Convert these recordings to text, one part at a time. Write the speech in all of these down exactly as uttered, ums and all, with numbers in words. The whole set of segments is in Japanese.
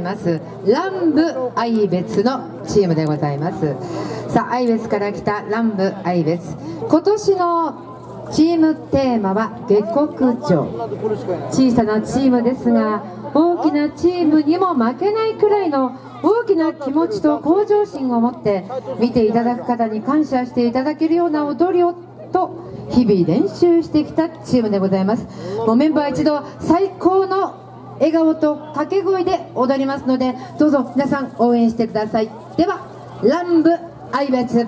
ます南部愛別のチームでございます。さあ愛別から来た南部愛別、今年のチームテーマは下克上。小さなチームですが大きなチームにも負けないくらいの大きな気持ちと向上心を持って見ていただく方に感謝していただけるような踊りをと日々練習してきたチームでございます。もうメンバー一同最高の笑顔と掛け声で踊りますのでどうぞ皆さん応援してください。では南部愛別、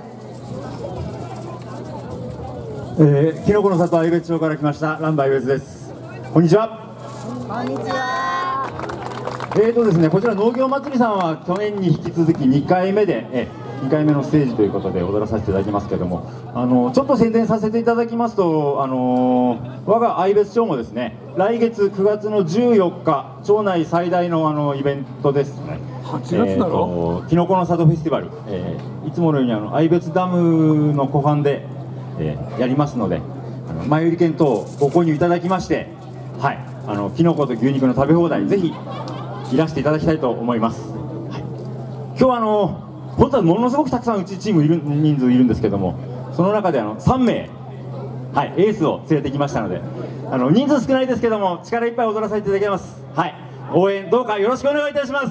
えー、きのこの里愛別町から来ました南部愛別です。こんにちは。 こんにちは。 えーとですねこちら農業祭りさんは去年に引き続きにかいめで、えー、にかいめのステージということで踊らさせていただきますけれども、あのー、ちょっと宣伝させていただきますと、あのー、我が愛別町もですね来月くがつのじゅうよっか町内最大の、あのイベントですね、 はちがつだろ、 きのこの里フェスティバル、えー、いつものようにあの愛別ダムの湖畔で、えー、やりますので、あの前売り券等をご購入いただきまして、はい、あのきのこと牛肉の食べ放題ぜひいらしていただきたいと思います。はい、今日はあの本当はものすごくたくさんうちチームいる人数いるんですけども、その中であのさんめい、はい、エースを連れてきましたので、あの人数少ないですけども力いっぱい踊らせていただきます。はい、応援どうかよろしくお願いいたします。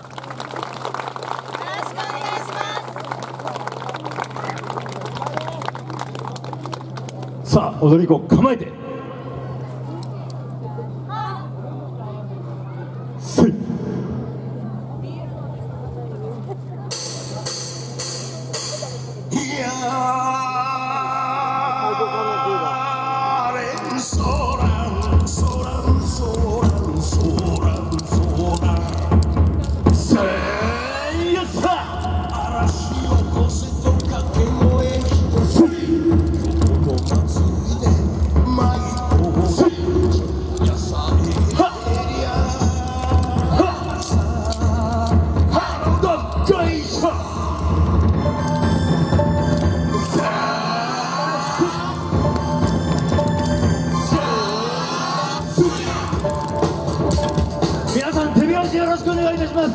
さあ踊り子構えてせい皆さん手拍子よろしくお願いいたします。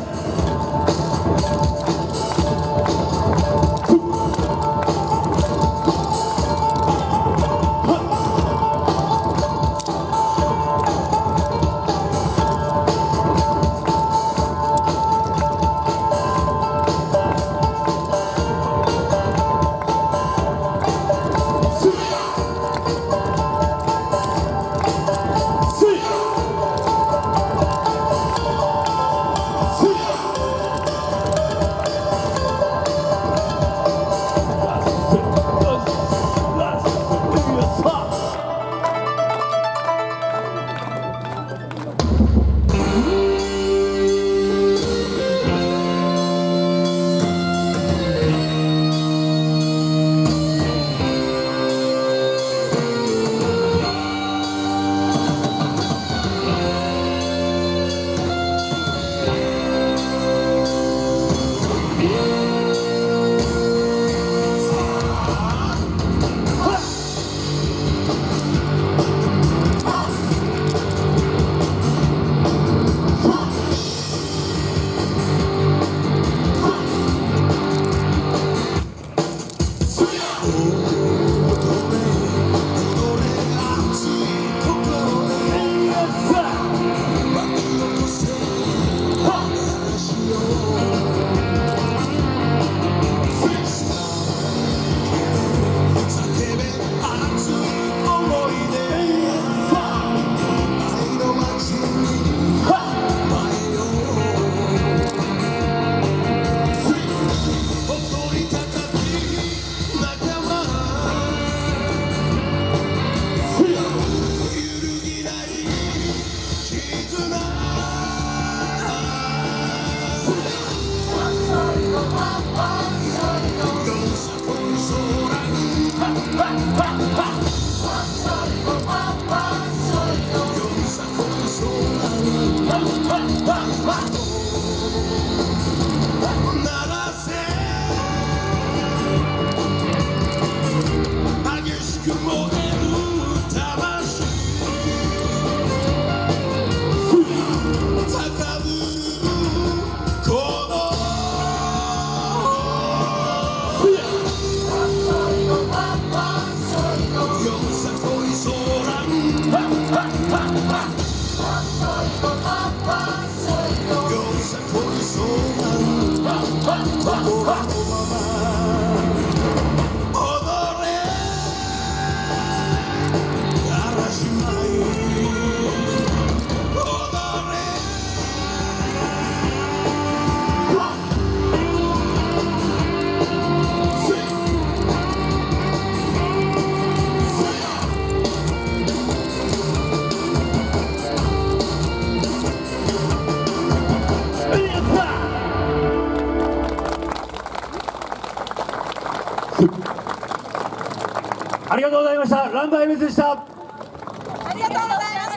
ありがとうございました。ランブアイベスでした。 ありがとうございました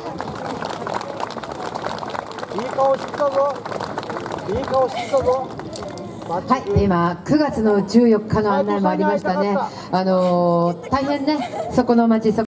。いい顔してたぞ。いい顔してたぞ。 はい、今くがつのじゅうよっかの案内もありましたね。あのー、大変ね、そこの町